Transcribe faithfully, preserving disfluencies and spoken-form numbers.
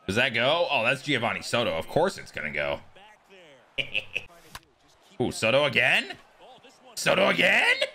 Does that go? Oh, that's Geovany Soto. Of course it's gonna go. Ooh, Soto again? Soto again?